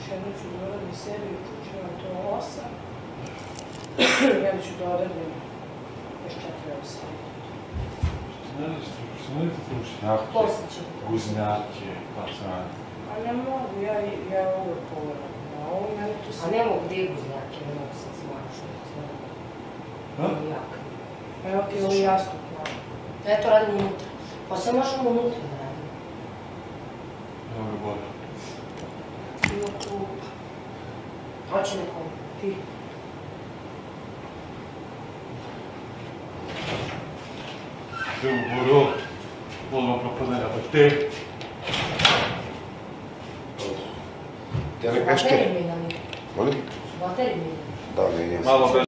jednu ću dodati seriju, čučeva to 8. Jednu ću dodati još 4 Što ne vidite trušnjake, guznjake, pacane? A ne mogu, ja uvijek pogledam. A ovo meni tu se... A ne mogu gdje guznjake, ne mogu sad smašati. Evo ti ovo jasno plavo. Eto, radim unutra. Pa sve možemo unutra da radimo. Evo ga bolje. Ima klup. Hoće nekom. Ti. Evo Boro, odmah propadne na te. Su baterije mijenjali. Molim? Su baterije mijenjali. Da, ne, jesam. Malo